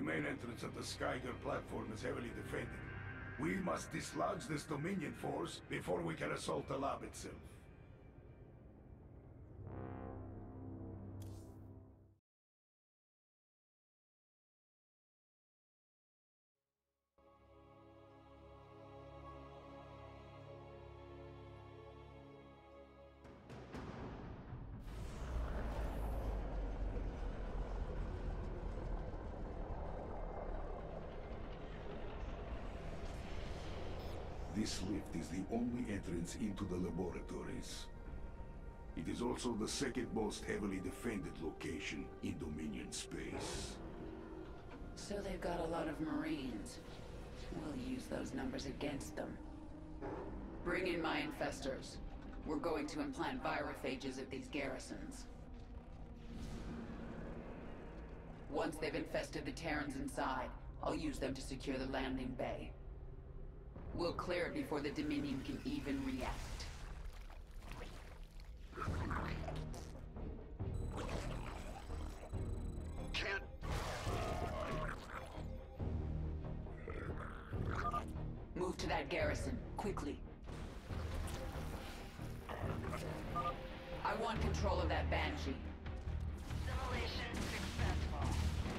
main entrance of the Skyger platform is heavily defended. We must dislodge this Dominion force before we can assault the lab itself. This lift is the only entrance into the laboratories. It is also the second most heavily defended location in Dominion space. So they've got a lot of Marines. We'll use those numbers against them. Bring in my infestors. We're going to implant virophages at these garrisons. Once they've infested the Terrans inside, I'll use them to secure the landing bay. We'll clear it before the Dominion can even react. Can't... Move to that garrison, quickly. I want control of that Banshee. Simulation successful.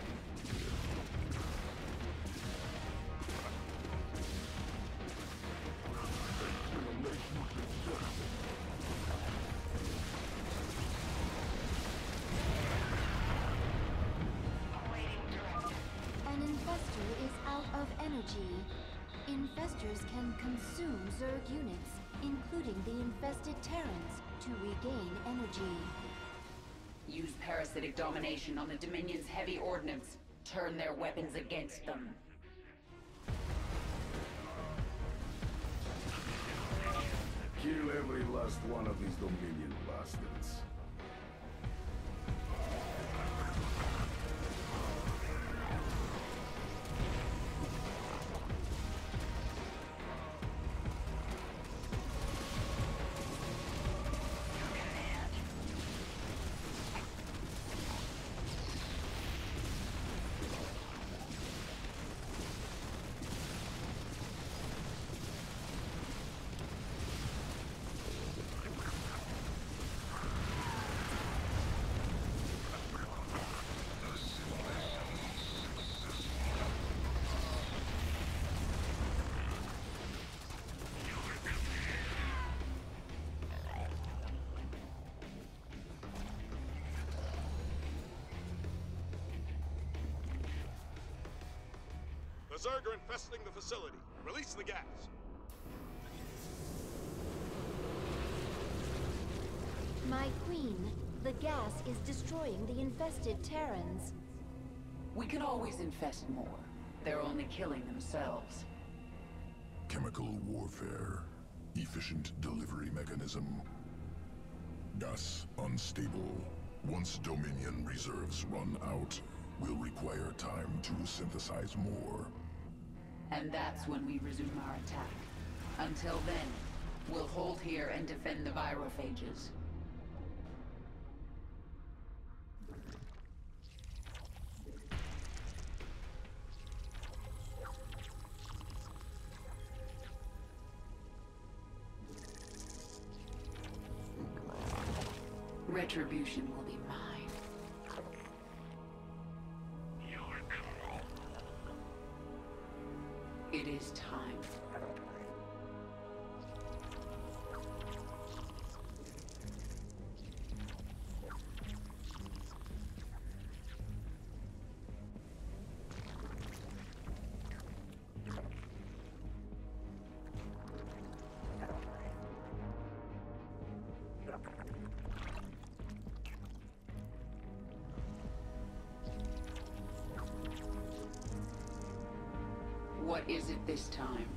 An infestor is out of energy. Infestors can consume Zerg units, including the infested Terrans, to regain energy. Use parasitic domination on the Dominion's heavy ordnance. Turn their weapons against them. Kill every last one of these Dominion bastards. The Zerg are infesting the facility. Release the gas. My queen, the gas is destroying the infested Terrans. We can always infest more. They're only killing themselves. Chemical warfare. Efficient delivery mechanism. Gas unstable. Once Dominion reserves run out, we'll require time to synthesize more. And that's when we resume our attack. Until then, we'll hold here and defend the virophages. Retribution will be mine. It is time. What is it this time?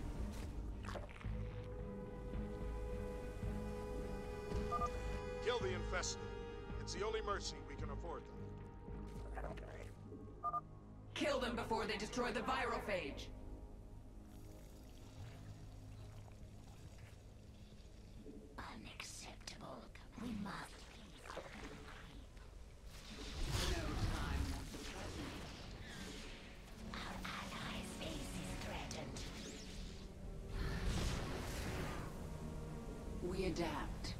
Kill the infested. It's the only mercy we can afford them. Kill them before they destroy the virophage! Unacceptable. We must No time like the present. We adapt.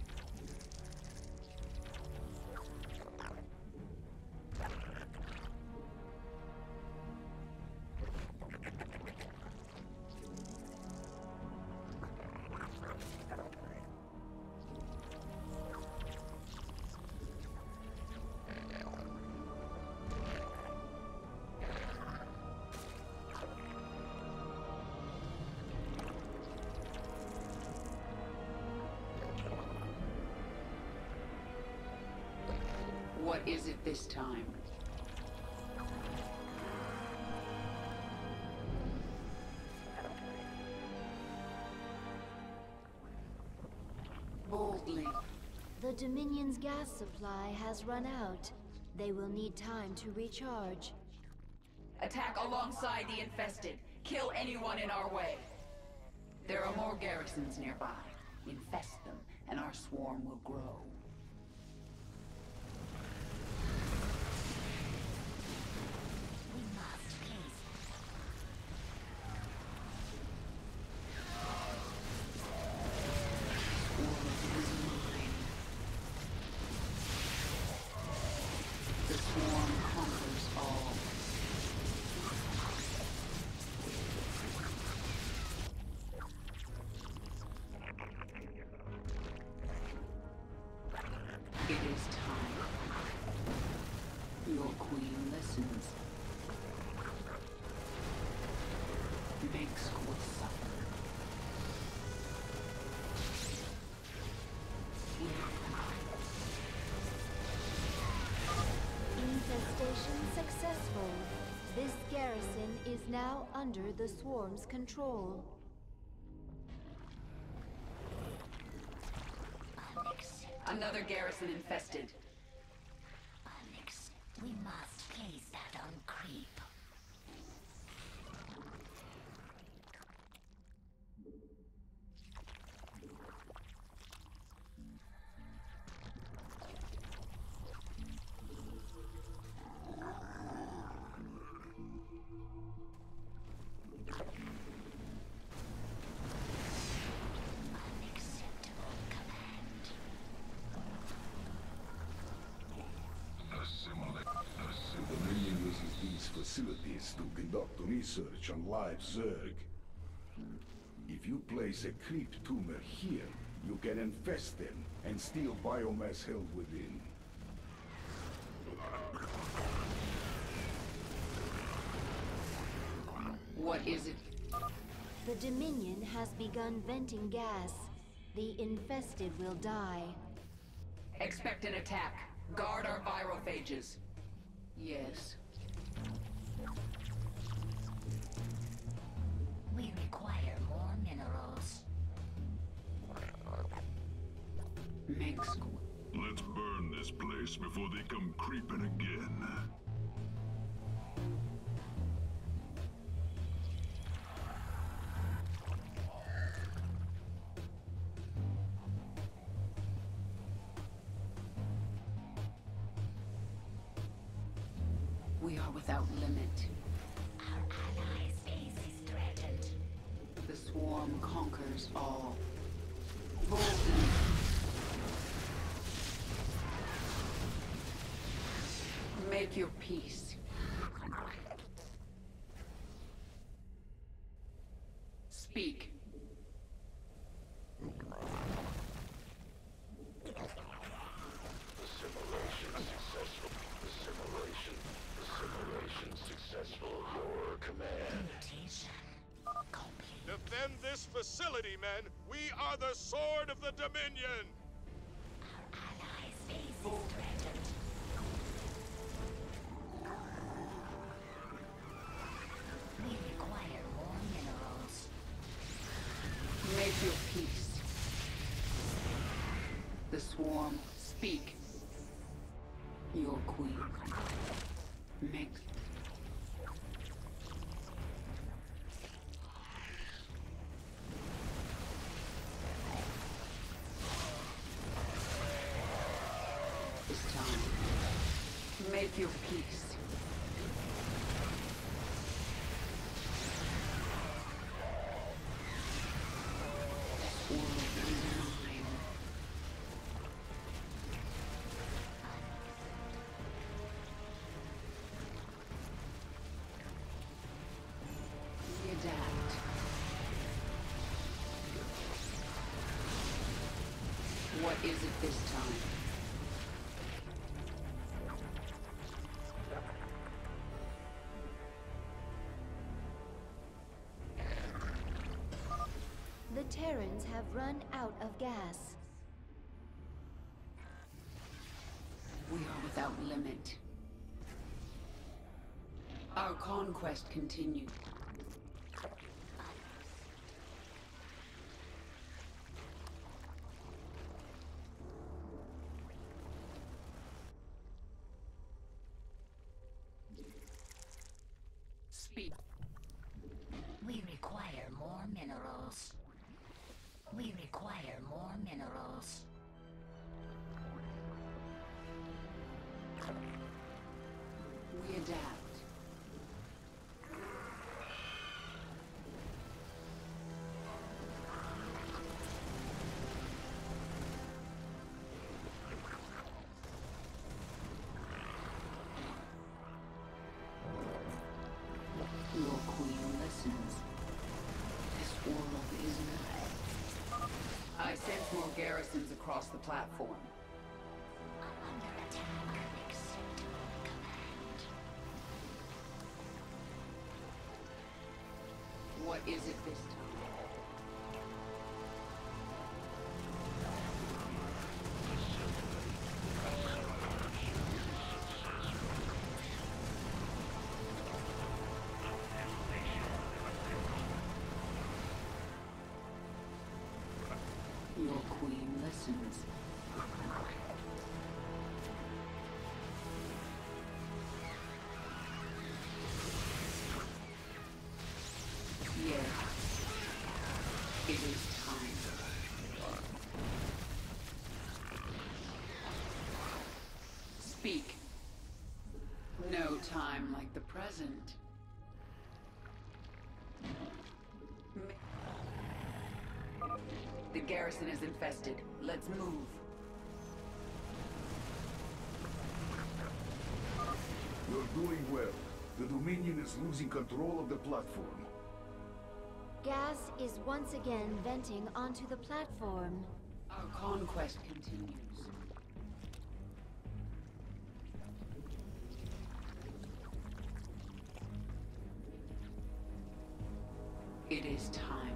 What is it this time? Boldly. The Dominion's gas supply has run out. They will need time to recharge. Attack alongside the infested. Kill anyone in our way. There are more garrisons nearby. Infest them, and our swarm will grow. We must please. The swarm conquers all. It is time. Your queen listens. Makes will suffer. Infestation successful. This garrison is now under the swarm's control. Another garrison infested. We must place that on creep. Unacceptable command. The Dominion uses these facilities to conduct research on live Zerg. If you place a creep tumor here, you can infest them and steal biomass held within. What is it? The Dominion has begun venting gas. The infested will die. Expect an attack. Guard our virophages. Yes. We require more minerals. Makes Let's burn this place before they come creeping again. We are without limit. Our allies' base is threatened. The swarm conquers all. Boldly. Make your peace. Speak. Mutation complete. Defend this facility, men! We are the sword of the Dominion! Our allies' base is threatened. We require more minerals. Make your peace. The swarm, speak. Your queen. Make. This time. Make your peace. Swarm is mine. this time? The Terrans have run out of gas. We are without limit. Our conquest continues. Speak. We require more minerals. We require more minerals. We adapt. Your queen listens. This world is mad. I sense more garrisons across the platform. Under attack. Accept command. What is it this time? Your queen listens. Yes. It is time. Speak. No time like the present. The garrison is infested. Let's move. You're doing well. The Dominion is losing control of the platform. Gas is once again venting onto the platform. Our conquest continues. It is time.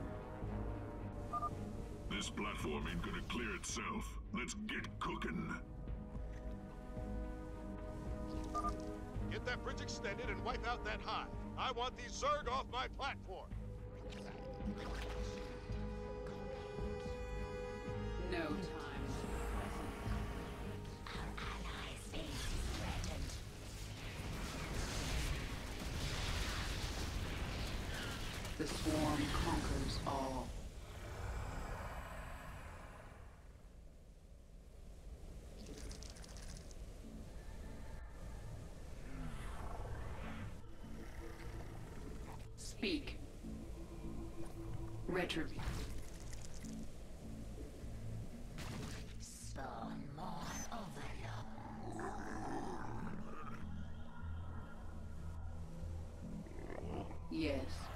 This platform ain't gonna clear itself. Let's get cooking. Get that bridge extended and wipe out that hive. I want these Zerg off my platform. No time. Our allies' base is threatened. The swarm conquers all. Speak. Retribution. Spawn more overlord. Yes.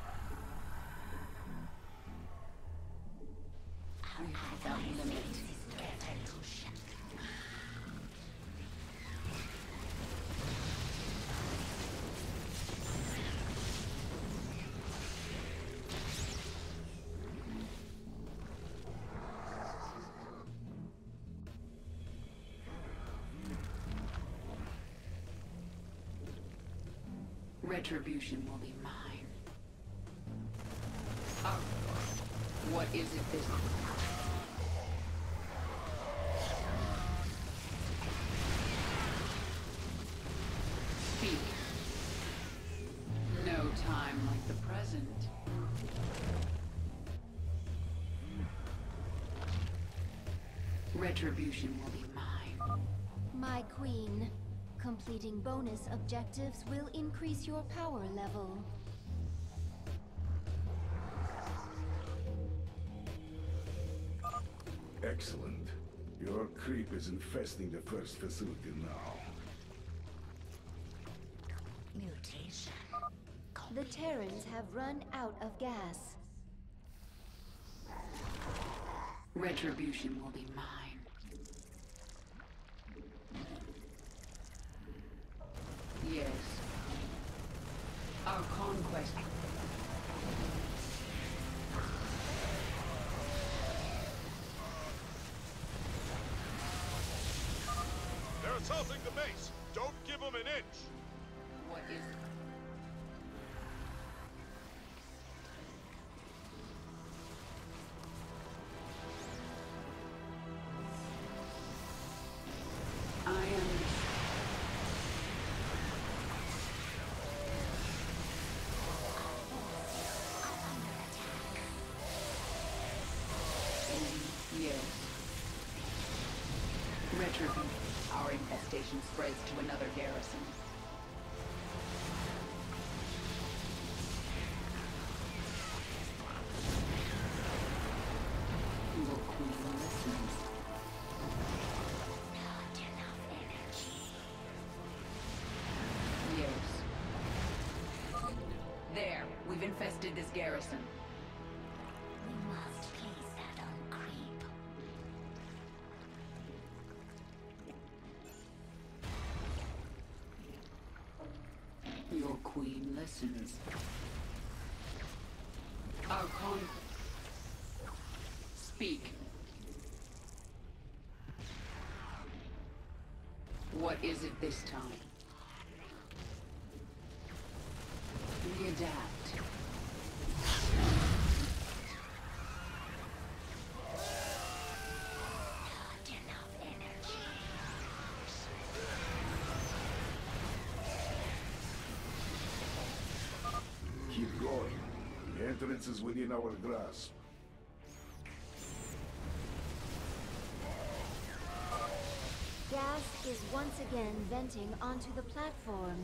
Our allies' base is threatened. Retribution will be mine. What is it this time? Speak. No time like the present. Retribution will be mine. My queen, completing bonus objectives will increase your power level. Excellent. Your creep is infesting the first facility now. Mutation. The Terrans have run out of gas. Retribution will be mine. assaulting the base. Don't give them an inch. What is... I am... Yes. Retribution. Our infestation spreads to another garrison. Your queen listens. Not enough energy. Yes. There. We've infested this garrison. We must place that on creep. Your queen listens. Our Speak. What is it this time? We adapt. Not enough energy. Keep going. The entrance is within our grasp. Gas is once again venting onto the platform.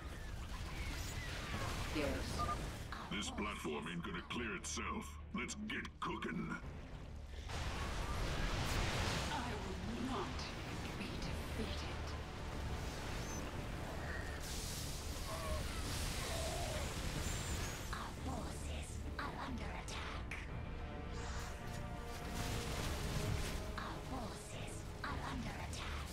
Yes. This platform ain't gonna clear itself. Let's get cooking. I will not be defeated. Our forces are under attack. Our forces are under attack.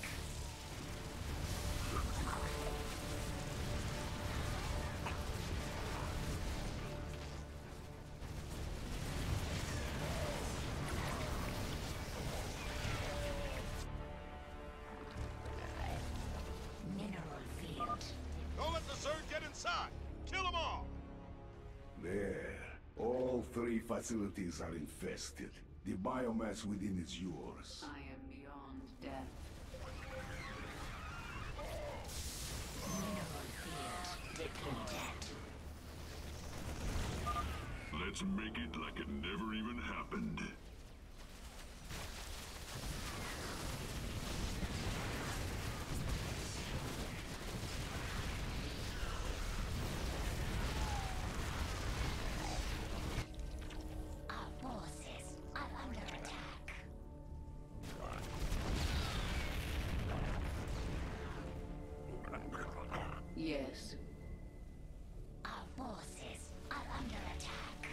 Mineral field. Don't let the Zerg get inside. Kill them all. There. All three facilities are infested. The biomass within is yours. I am beyond death. Mineral field depleted. Let's make it like it never even happened. Our forces are under attack. Yes. Our forces are under attack.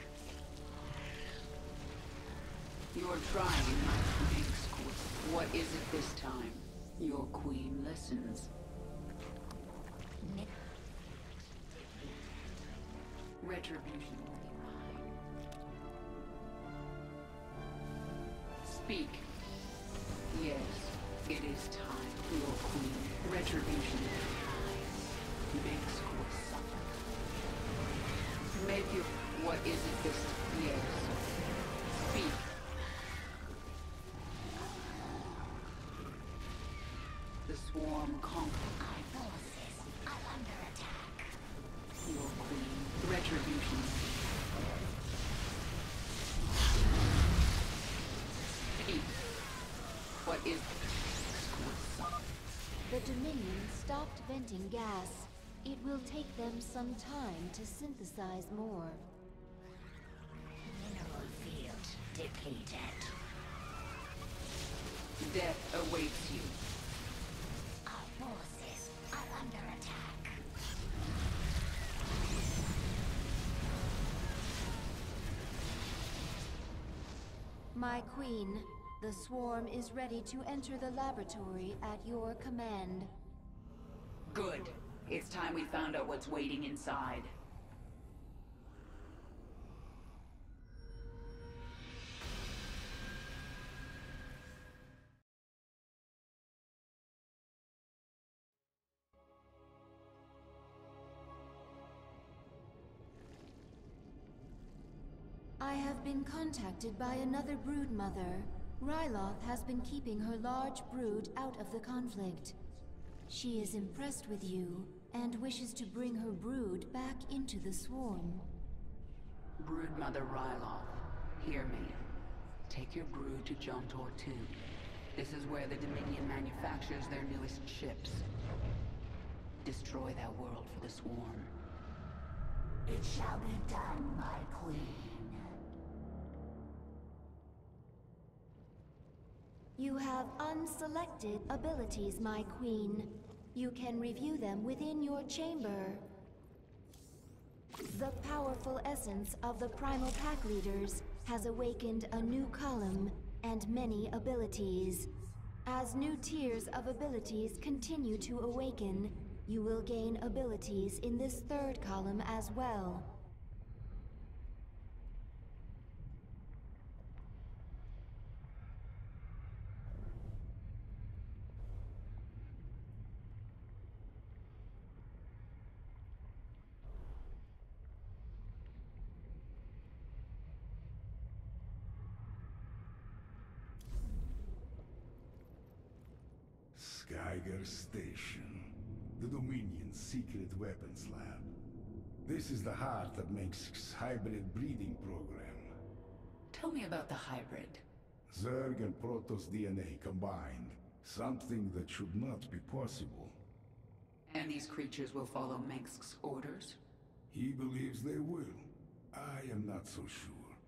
You're trying my big squid. What is it this time? Your queen listens. Mi- Retribution will be mine. Speak. Yes, it is time. Your queen. Retribution will be mine. Big squid suffer. Make your... What is it this... Yes. Speak. The swarm conquered. Our forces are under attack. Your queen. Retribution. Speak. What is... The Dominion stopped venting gas. It will take them some time to synthesize more. Mineral field depleted. Death awaits you. Our forces are under attack. My queen, the swarm is ready to enter the laboratory at your command. Good. It's time we found out what's waiting inside. have been contacted by another brood mother. Ryloth has been keeping her large brood out of the conflict. She is impressed with you and wishes to bring her brood back into the swarm. Broodmother Ryloth, hear me. Take your brood to Jontor 2. This is where the Dominion manufactures their newest ships. Destroy that world for the swarm. It shall be done, my queen. You have unselected abilities, my queen. You can review them within your chamber. The powerful essence of the Primal Pack Leaders has awakened a new column and many abilities. As new tiers of abilities continue to awaken, you will gain abilities in this third column as well. Skyger Station, the Dominion's secret weapons lab. This is the heart of Mengsk's hybrid breeding program. Tell me about the hybrid. Zerg and Protoss DNA combined. Something that should not be possible. And these creatures will follow Mengsk's orders? He believes they will. I am not so sure.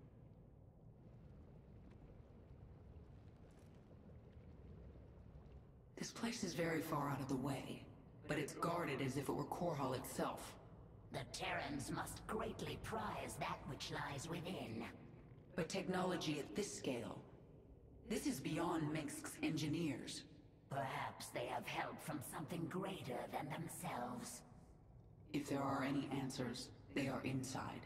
This place is very far out of the way, but it's guarded as if it were Korhal itself. The Terrans must greatly prize that which lies within. But technology at this scale, this is beyond Mengsk's engineers. Perhaps they have help from something greater than themselves. If there are any answers, they are inside.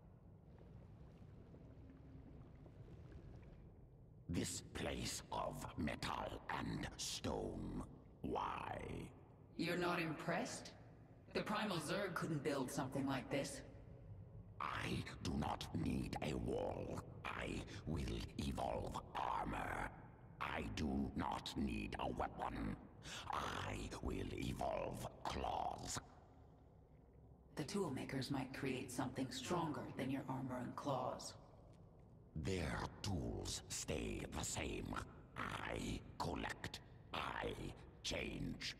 This place of metal and stone. Why? You're not impressed? The Primal Zerg couldn't build something like this. I do not need a wall. I will evolve armor. I do not need a weapon. I will evolve claws. The toolmakers might create something stronger than your armor and claws. Their tools stay the same. I collect. I change.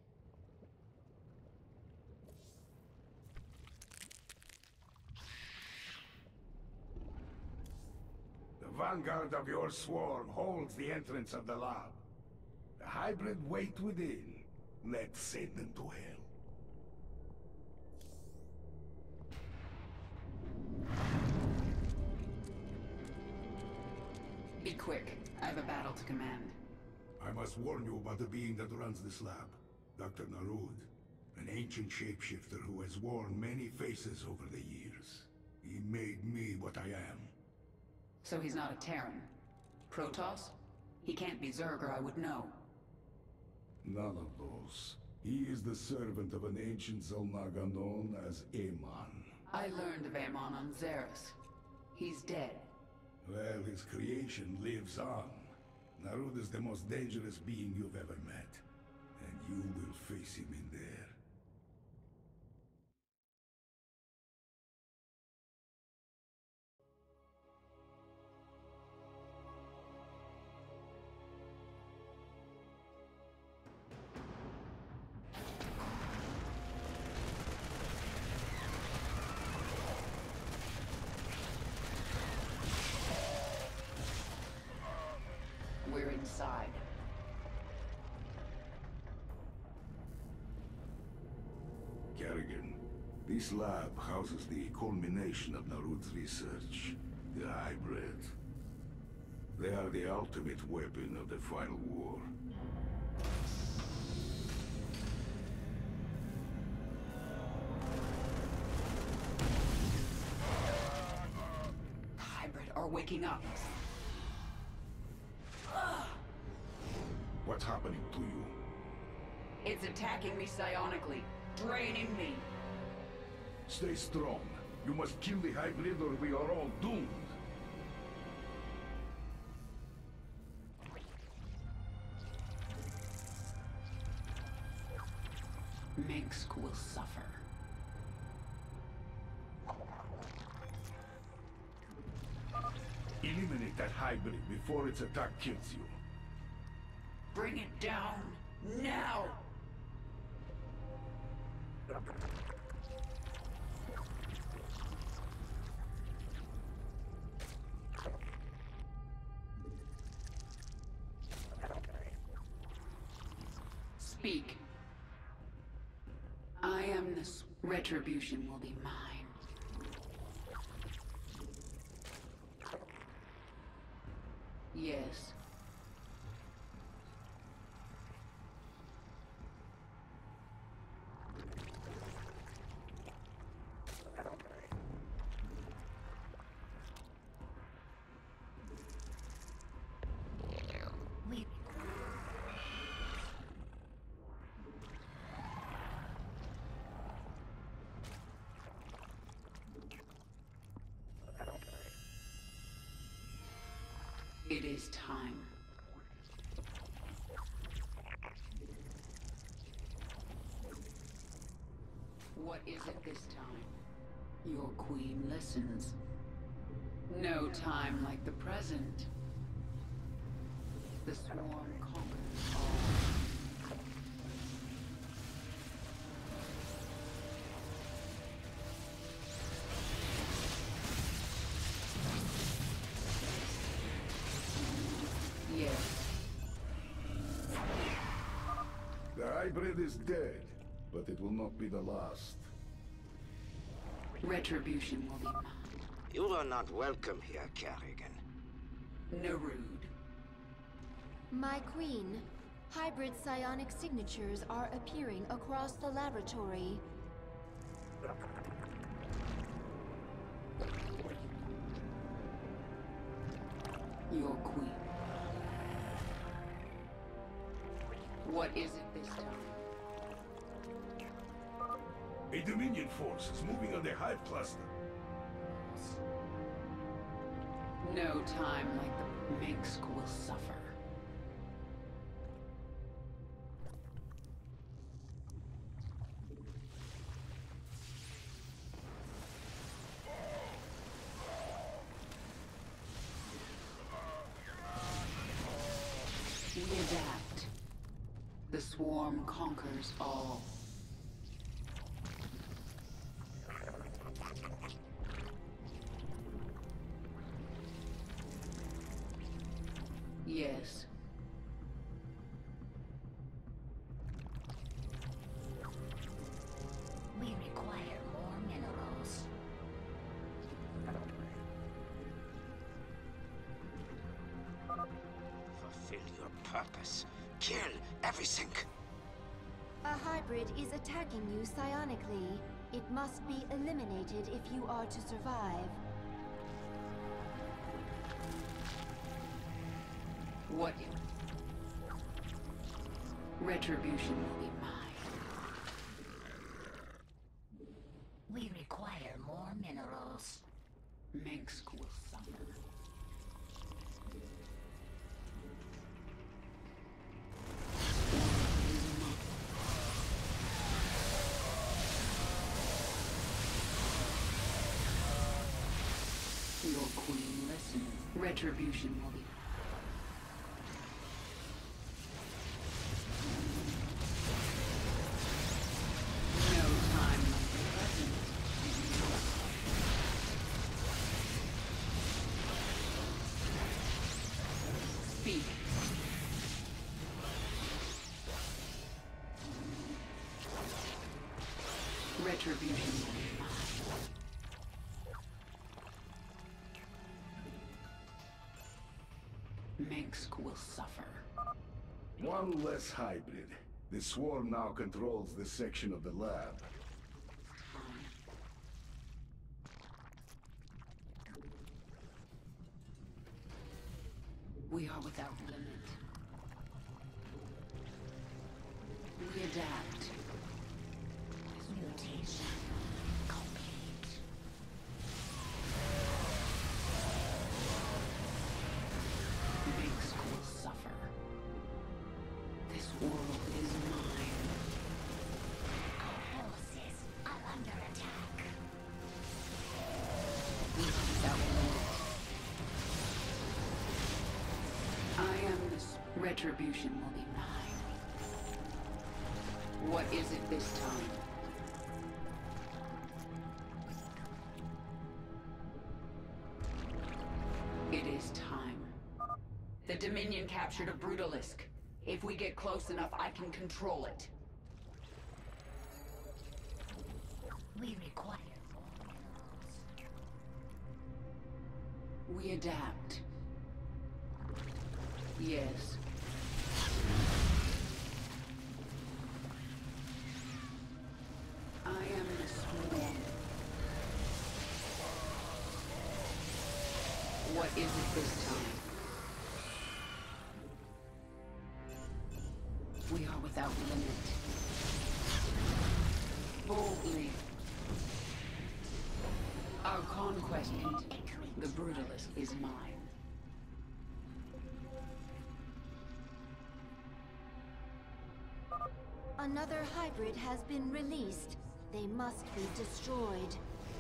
The vanguard of your swarm holds the entrance of the lab. The hybrid wait within. Let's send them to hell. Be quick. I have a battle to command. I must warn you about the being that runs this lab. Dr. Narud, an ancient shapeshifter who has worn many faces over the years. He made me what I am. So he's not a Terran. Protoss? He can't be Zerg or I would know. None of those. He is the servant of an ancient Zelnaga known as Amon. I learned of Amon on Xeris. He's dead. Well, his creation lives on. Narud is the most dangerous being you've ever met. And you will face him in there. We're inside. Kerrigan, this lab houses the culmination of Narud's research. The hybrid. They are the ultimate weapon of the final war. The hybrid are waking up. What's happening to you? It's attacking me psionically, draining me. Stay strong. You must kill the hybrid or we are all doomed. Minsk will suffer. Eliminate that hybrid before its attack kills you. Bring it down, now! Speak. I am this. Retribution will be mine. Yes. We It is time. What is it this time? Your queen listens. No time like the present. The swarm conquers all. Yes. The hybrid is dead, but it will not be the last. Retribution will be mine. You are not welcome here, Kerrigan. Nerude. My queen, hybrid psionic signatures are appearing across the laboratory. Your queen. What is it this time? A Dominion force is moving on the Hive cluster. No time like the Minsk will suffer. We adapt. The swarm conquers all. Yes. we require more minerals. Fulfill your purpose. Kill everything. A hybrid is attacking you psionically. It must be eliminated if you are to survive. What? Retribution will be mine. We require more minerals. Minsk will suffer. Your queen listens. Retribution will be no time like the present. Speak. Retribution will be mine. Minsk will suffer. One less hybrid. The swarm now controls this section of the lab. We are without limit. We adapt. Mutation complete. Minsk will suffer. This world is mine. Retribution will be mine. What is it this time? It is time. The Dominion captured a Brutalisk. If we get close enough, I can control it. We require We adapt. Yes. I am the swarm. What is it this time? We are without limit. Boldly. Our conquest ends. The Brutalist is mine. Another hybrid has been released. They must be destroyed.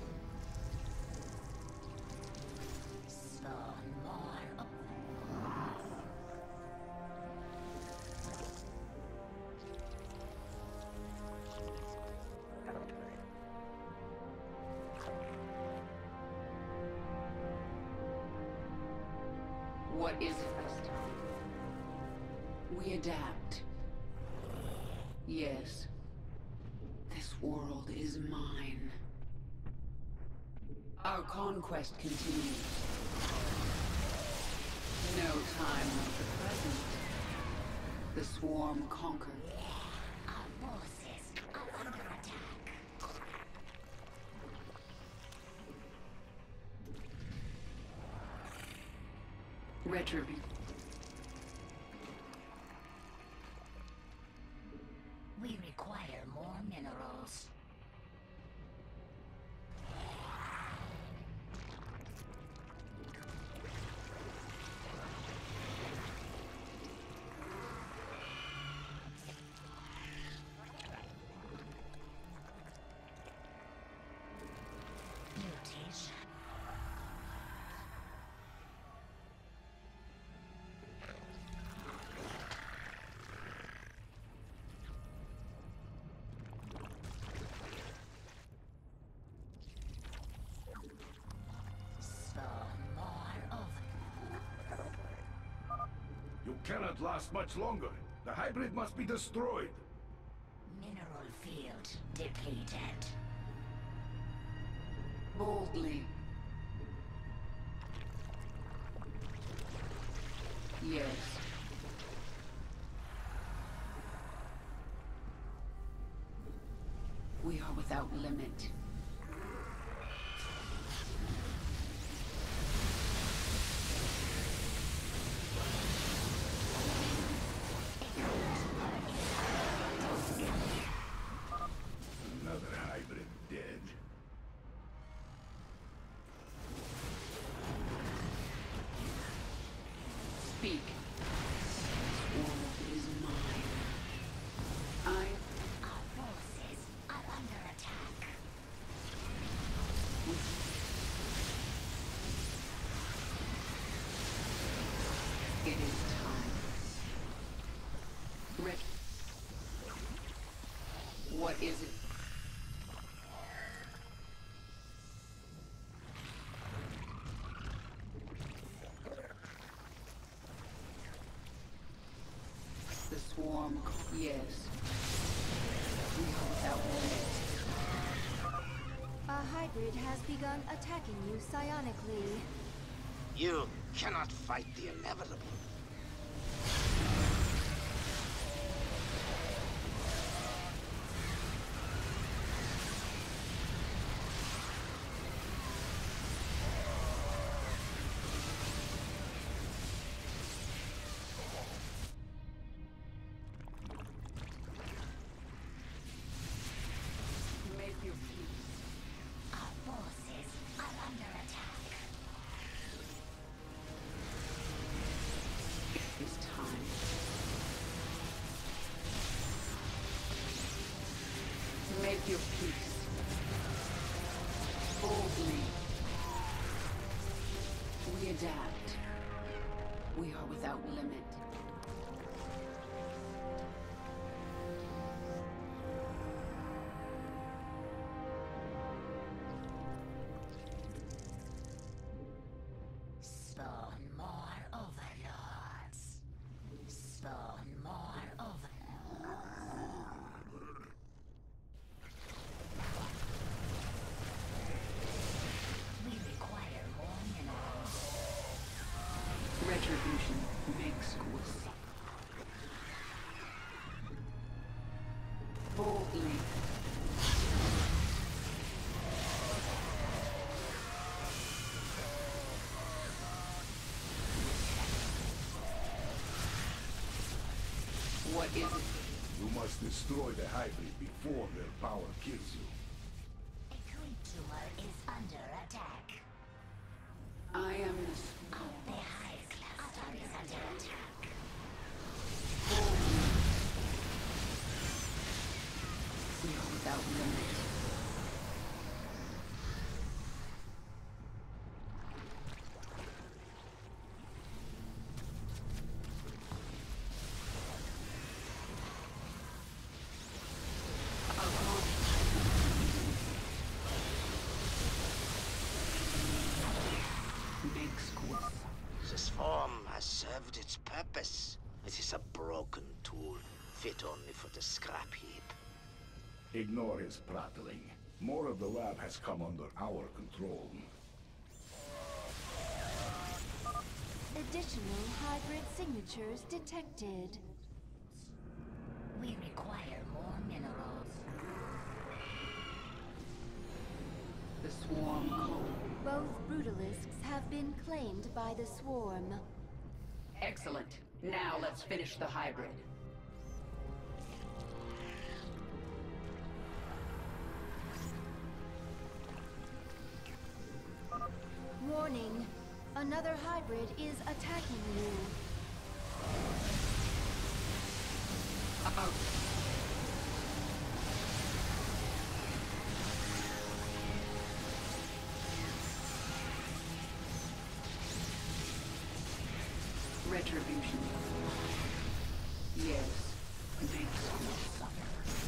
spawn more of What is it this time? We adapt. Yes. This world is mine. Our conquest continues. No time like the present. The swarm conquered. our forces are under attack. Retribution. We require more minerals. Mutation. Spawn more of You cannot last much longer. The hybrid must be destroyed. mineral field depleted. Boldly. Yes. We are without limit. Another hybrid dead. Speak. This world is mine. Our forces are under attack. It is time. What is it? The swarm. Yes. We are without limit. A hybrid has begun attacking you psionically. You cannot fight the inevitable. Make your peace. Our forces are under attack. It is time. Make your peace. Boldly. We adapt. We are without limit. is it? You must destroy the hybrid before their power kills you. A creep tumor is under attack. I am the The hive cluster is under attack. We are without limit. Big squid. This form has served its purpose. It is a broken tool, fit only for the scrap heap. Ignore his prattling. More of the lab has come under our control. Additional hybrid signatures detected. We require more minerals. The swarm call. Both brutalisks have been claimed by the swarm. Excellent. Now let's finish the hybrid. Warning. Another hybrid is attacking you. Retribution. Yes. Makes you suffer.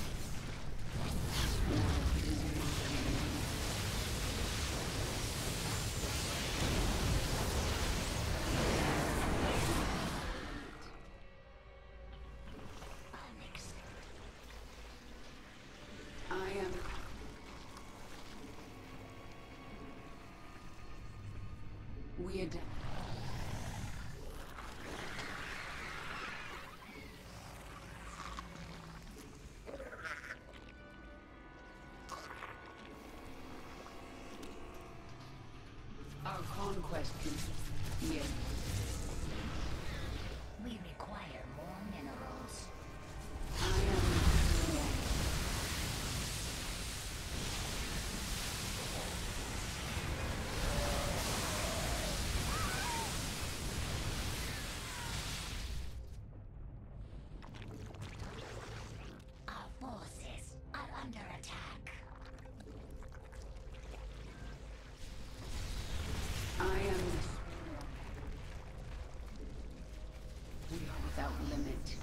I am... We adapt. Our conquest can... Yes. We require more minerals. I am... Our forces are under attack. I am... We are without limit.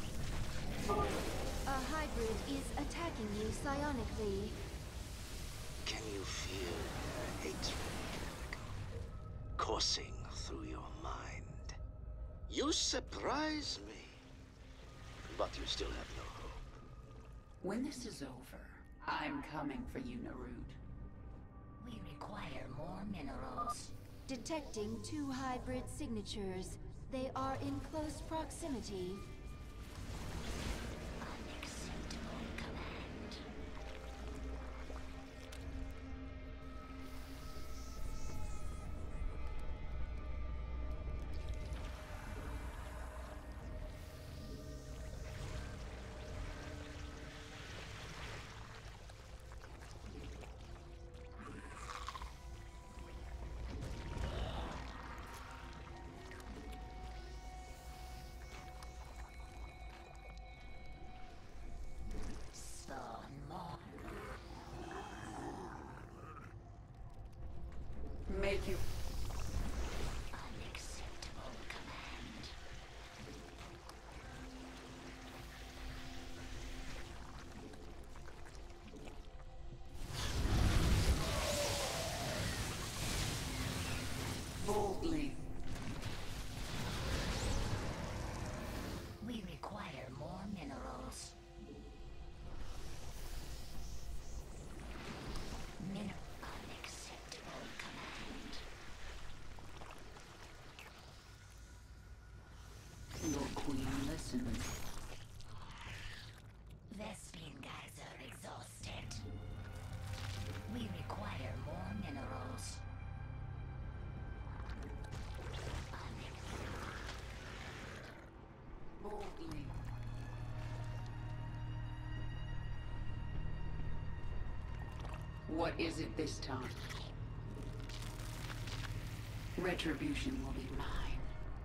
A hybrid is attacking you psionically. Can you feel hatred coursing through your mind? You surprise me. But you still have no hope. When this is over, I'm coming for you, Narud. We require more minerals. Detecting 2 hybrid signatures. They are in close proximity. Unacceptable command. Spawn more. Make you... Unacceptable command. boldly. We require more minerals. Unacceptable command. What is it this time? Retribution will be mine.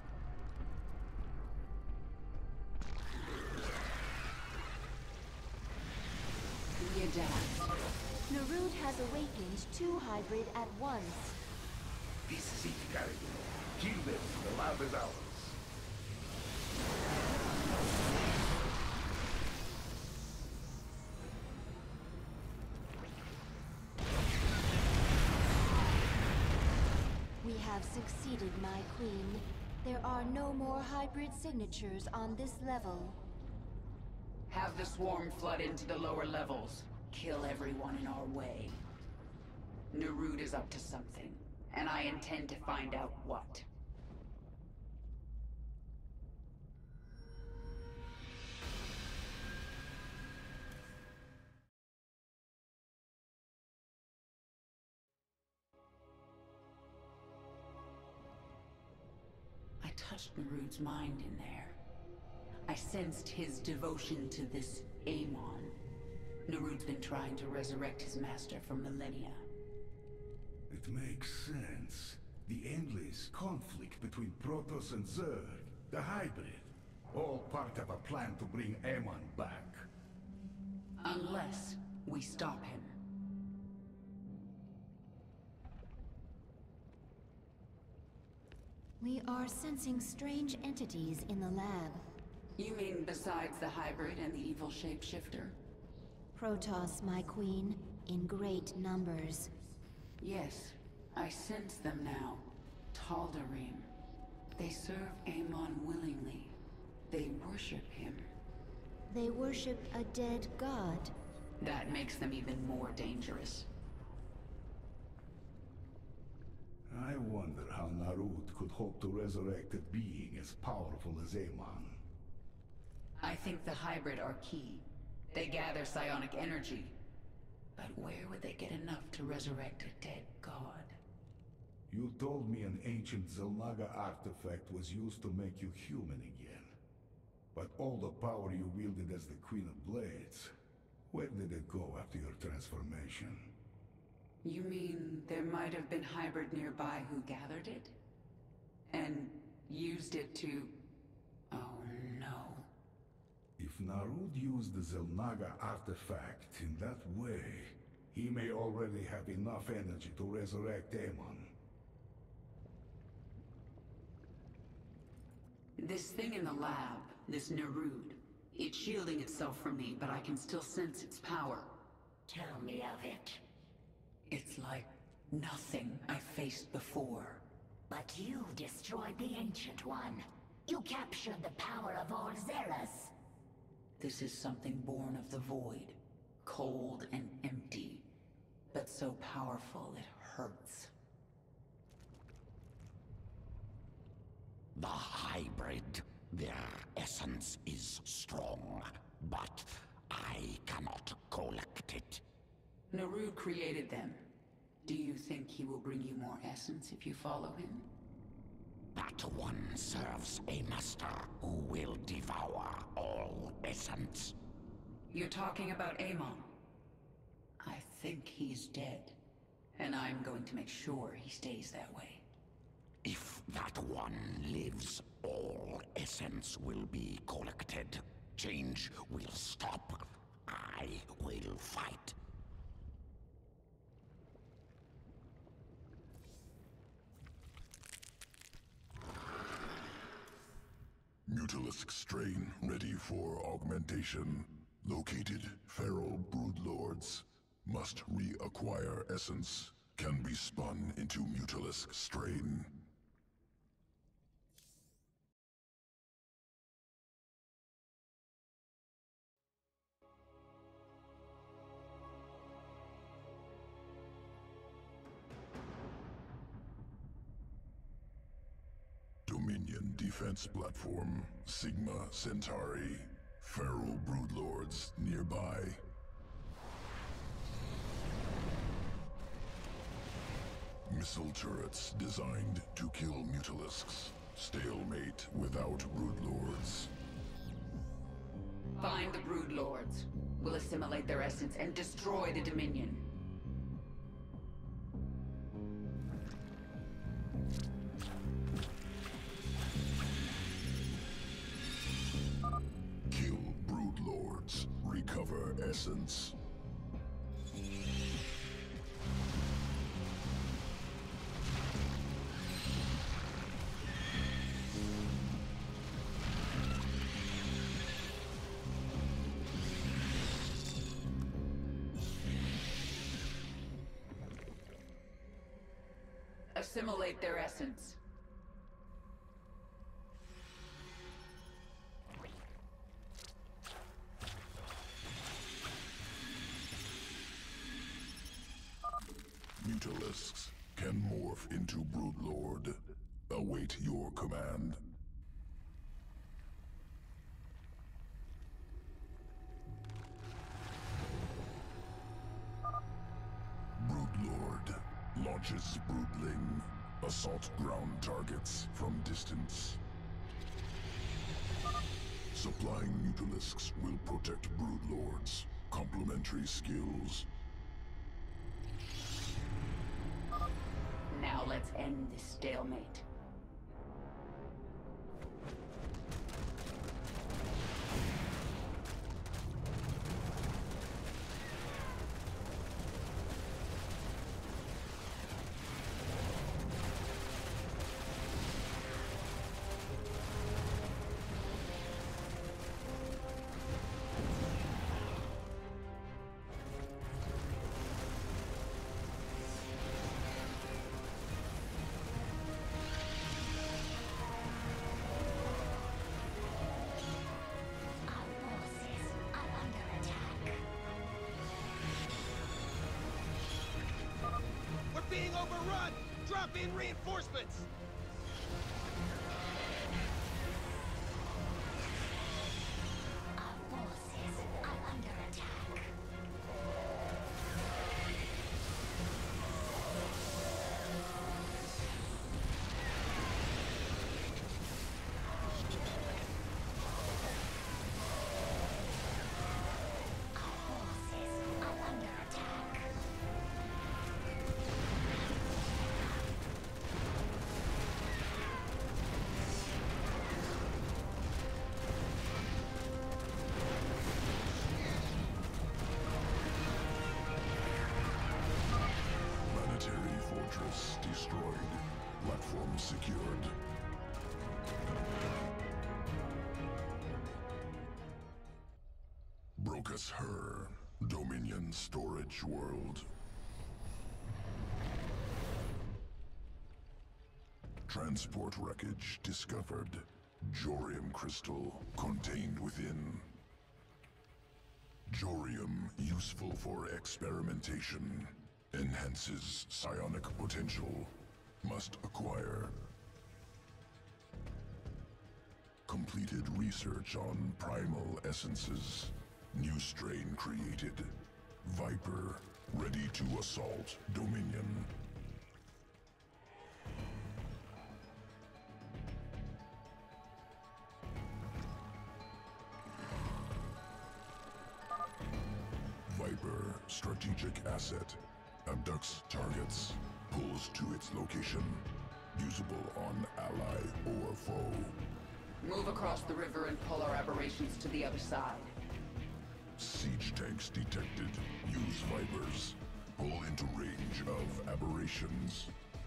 We adapt. Narud has awakened 2 hybrid at once. This is it, Gary. Kill them. The lab is ours. We have succeeded, my queen. There are no more hybrid signatures on this level. Have the swarm flood into the lower levels. Kill everyone in our way. Narud is up to something, and I intend to find out what. I touched Narud's mind in there. I sensed his devotion to this Amon. Narud's been trying to resurrect his master for millennia. It makes sense. The endless conflict between Protoss and Zerg, the hybrid, all part of a plan to bring Amon back. Unless we stop him. We are sensing strange entities in the lab. You mean besides the hybrid and the evil shapeshifter? Protoss, my queen, in great numbers. Yes, I sense them now. Tal'Darim. They serve Amon willingly. They worship him. They worship a dead god. That makes them even more dangerous. I wonder how Narud could hope to resurrect a being as powerful as Amon. I think the hybrid are key. They gather psionic energy. But where would they get enough to resurrect a dead god? You told me an ancient Zelnaga artifact was used to make you human again. But all the power you wielded as the Queen of Blades, where did it go after your transformation? You mean there might have been hybrid nearby who gathered it? And used it to... Oh no. If Narud used the Zelnaga artifact in that way, he may already have enough energy to resurrect Amon. This thing in the lab, this Narud, it's shielding itself from me, but I can still sense its power. Tell me of it. It's like nothing I faced before. But you destroyed the Ancient One. You captured the power of all Zeras. This is something born of the void. Cold and empty. But so powerful it hurts. The hybrid, their essence is strong, but I cannot collect it. Narud created them. Do you think he will bring you more essence if you follow him? That one serves a master who will devour all essence. You're talking about Amon. I think he's dead. And I'm going to make sure he stays that way. If that one lives, all essence will be collected. Change will stop. I will fight. Mutalisk strain ready for augmentation. Located feral broodlords. Must reacquire essence. Can be spun into Mutalisk strain. Dominion defense platform, Sigma Centauri. Feral broodlords nearby. Missile turrets designed to kill Mutalisks. Stalemate without broodlords. Find the Brood Lords. We'll assimilate their essence and destroy the Dominion. Forever essence. Assimilate their essence. Mutalisks can morph into Broodlord. Await your command. Broodlord launches Broodling. Assault ground targets from distance. Supplying Mutalisks will protect Broodlords. Complementary skills. Now let's end this stalemate. Being overrun! Drop in reinforcements! Our forces are under attack. Our forces are under attack. Planetary fortress destroyed. Platform secured. Brocus Her, Dominion Storage World. Transport wreckage discovered. Jorium crystal contained within. Jorium useful for experimentation. Enhances psionic potential. Must acquire. Completed research on primal essences. New strain created. Viper, ready to assault Dominion. Viper, strategic asset. Abducts targets. Pulls to its location. Usable on ally or foe. Move across the river and pull our aberrations to the other side. Siege tanks detected. Use Vipers. Pull into range of aberrations.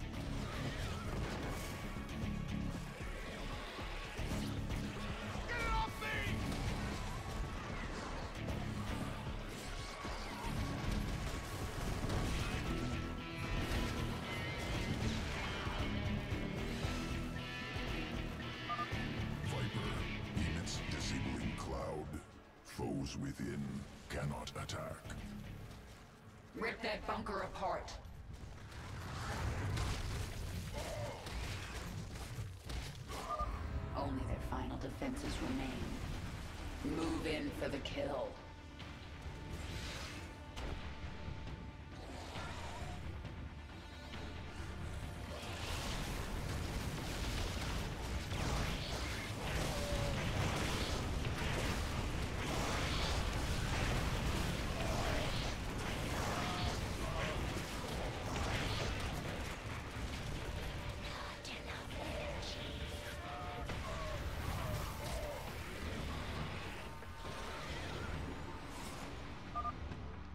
Get it off me! Viper emits disabling cloud. Foes within cannot attack. Rip that bunker apart. Only their final defenses remain. Move in for the kill.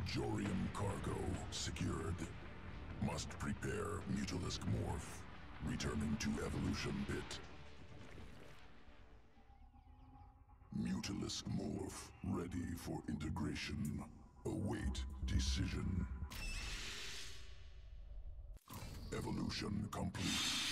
Jorium cargo secured. Must prepare Mutalisk morph. Returning to evolution bit. Mutalisk morph ready for integration. Await decision. Evolution complete.